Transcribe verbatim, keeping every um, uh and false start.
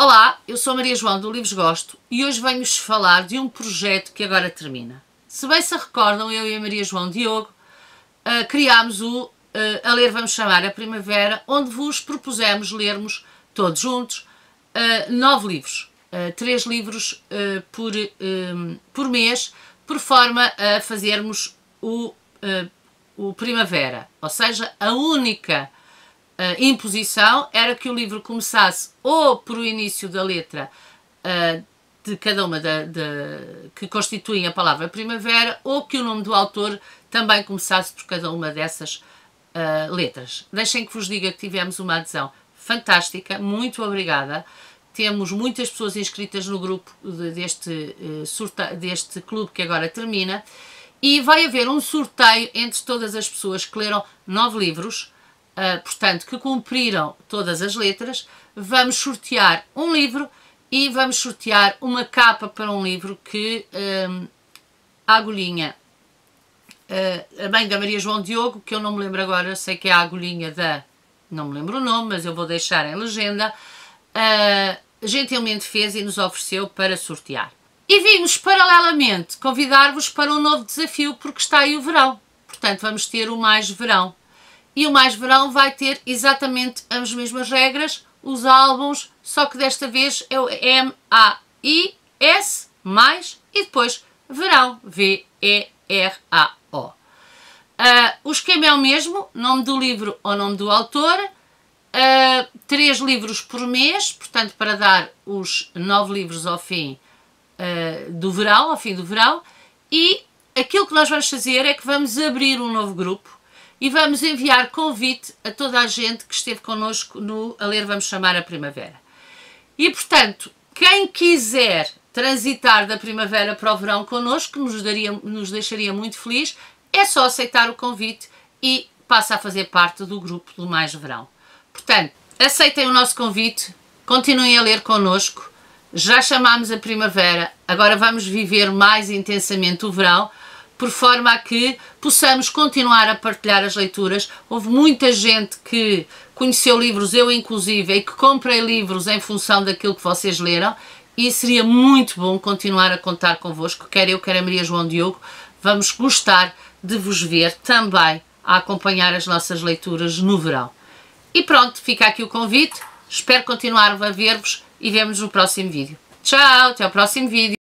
Olá, eu sou a Maria João do Livros Gosto e hoje venho-vos falar de um projeto que agora termina. Se bem se recordam, eu e a Maria João Diogo uh, criámos o uh, A Ler Vamos Chamar a Primavera, onde vos propusemos lermos todos juntos uh, nove livros, uh, três livros uh, por, um, por mês, por forma a fazermos o, uh, o Primavera, ou seja, a única Uh, imposição era que o livro começasse ou por o início da letra uh, de cada uma da, de, que constituem a palavra primavera, ou que o nome do autor também começasse por cada uma dessas uh, letras. Deixem que vos diga que tivemos uma adesão fantástica, muito obrigada. Temos muitas pessoas inscritas no grupo de, deste, uh, surta, deste clube que agora termina, e vai haver um sorteio entre todas as pessoas que leram nove livros. Uh, portanto, que cumpriram todas as letras. Vamos sortear um livro e vamos sortear uma capa para um livro que um, a agulhinha, uh, a mãe da Maria João Diogo, que eu não me lembro agora, sei que é a agulhinha da, não me lembro o nome, mas eu vou deixar em legenda, uh, gentilmente fez e nos ofereceu para sortear. E vimos paralelamente convidar-vos para um novo desafio, porque está aí o verão, portanto vamos ter o Mais Verão. E o Mais Verão vai ter exatamente as mesmas regras, os álbuns, só que desta vez é o M A I S, mais, e depois Verão, V E R A O. Uh, o esquema é o mesmo, nome do livro ou nome do autor, uh, três livros por mês, portanto para dar os nove livros ao fim uh, do verão, ao fim do verão, e aquilo que nós vamos fazer é que vamos abrir um novo grupo, e vamos enviar convite a toda a gente que esteve connosco no A Ler Vamos Chamar a Primavera. E, portanto, quem quiser transitar da primavera para o verão connosco, nos, daria, nos deixaria muito feliz, é só aceitar o convite e passa a fazer parte do grupo do Mais Verão. Portanto, aceitem o nosso convite, continuem a ler connosco, já chamámos a primavera, agora vamos viver mais intensamente o verão, por forma a que possamos continuar a partilhar as leituras. Houve muita gente que conheceu livros, eu inclusive, e que comprei livros em função daquilo que vocês leram, e seria muito bom continuar a contar convosco, quer eu, quer a Maria João Diogo. Vamos gostar de vos ver também a acompanhar as nossas leituras no verão. E pronto, fica aqui o convite, espero continuar a ver-vos e vemo-nos no próximo vídeo. Tchau, até ao próximo vídeo.